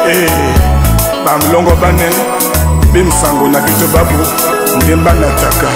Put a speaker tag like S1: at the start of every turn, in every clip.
S1: bamlongo bane bimsango na bito babu ndemba nataka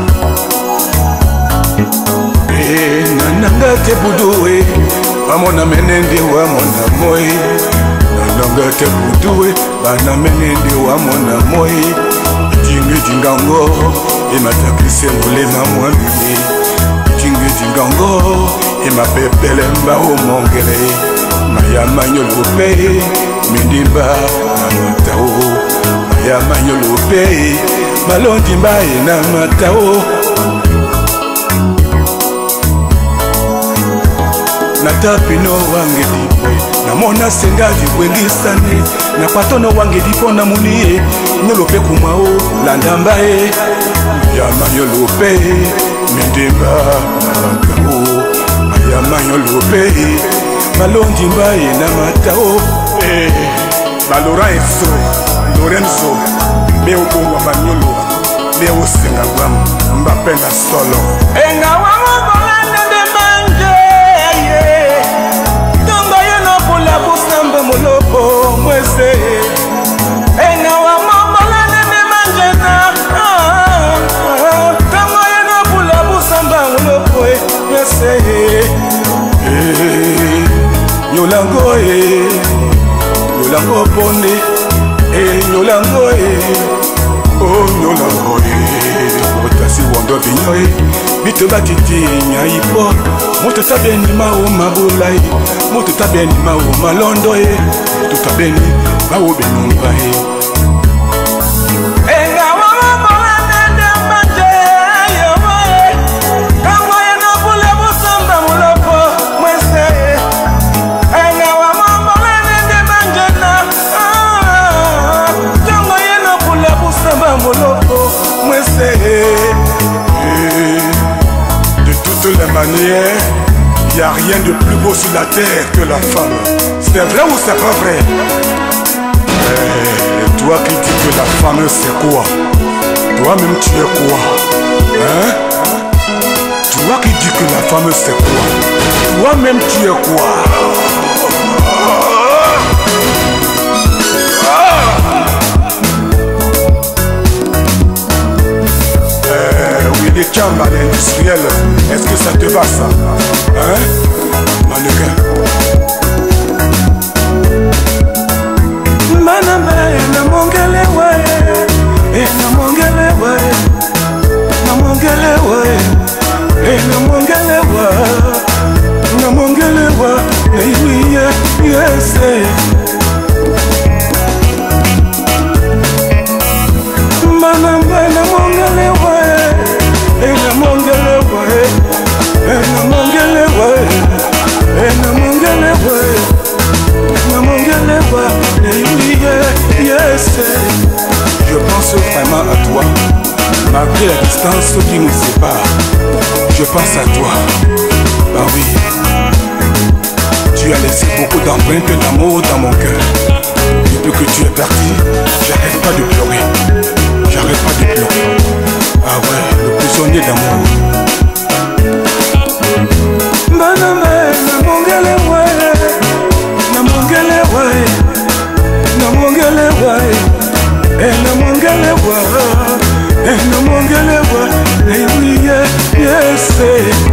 S1: nananga te buduwe amona menende wa mona moi nananga te buduwe bana menende wa mona moi jingi jingango ematakise mulema mwamini jingi jingango emapepele mbao mongele maya manyolupe mindimba na matao maya manyolupe malondimba na matao natapino wange dipwe namona sengaji bwengisane na patono wange dipo na munie nyolope kumao landambae ya manyolope mindimba na matao ya manyolope malondimbae na matao Lorenzo Lorenzo me ubongwa manyolo me usenga bwam Mbappé na solo enga wangu bolande de manje tongo yeno pula busamba molopo mwese enga wangu bolande de manje na tongo yeno pula busamba molopo mwese yolango yolango pone yolango oh yolango otasi wondo binyo bito batiti nyaipo moto tabeni mao mabulai moto tabeni mao malondo moto tabeni mao benumba De toutes les manières, il n'y a rien de plus beau sur la terre que la femme. C'est vrai ou c'est pas vrai? Toi qui dis que la femme c'est quoi? Toi-même tu es quoi? Hein? Toi qui dis que la femme c'est quoi? Toi-même tu es quoi? Les chambres industriels, est-ce que ça te va ça? Hein? Mannequin. Maname na mongele wae, na mongele wae, na mongele wae, na mongele wae, na mongele wae, oui yes. Maname na mongele wae. Ena mongele wae, ena mongele wae, ena mongele wae, ena mongele wae, yes. Je pense vraiment à toi, malgré la distance qui nous sépare. Je pense à toi, bah oui. Tu as laissé beaucoup d'empreintes d'amour dans mon cœur. Depuis que tu es parti, j'arrête pas de pleurer, j'arrête pas de pleurer. Ah ouais, le prisonnier d'amour. Maname na mongele wae, na mongele wae, na mongele wae, na mongele wae, na mongele wae, oui yes.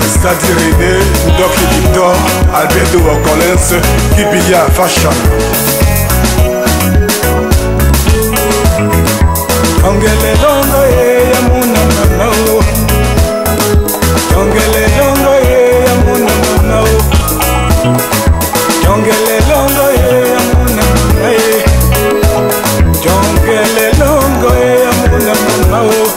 S1: Sadi René, Doki Victor, Alberto Collins, Kibia Fashion. Ongele longo ya muna mamao. Ongele longo ya muna mamao. Ongele longo ya muna mamao. Ongele longo ya muna mamao.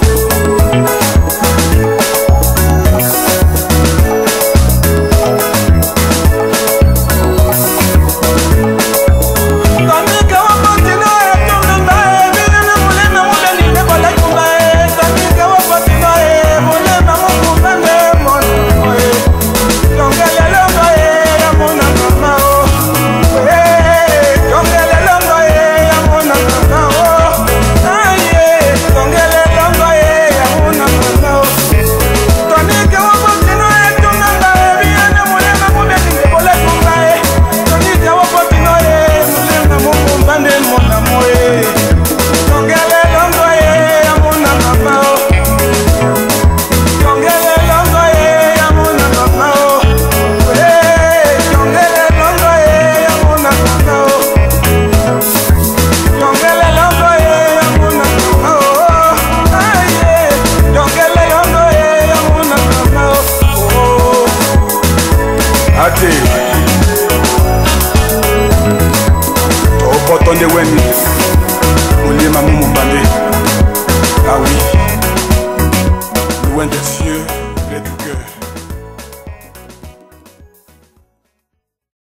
S1: Opotonde weni mulima mumu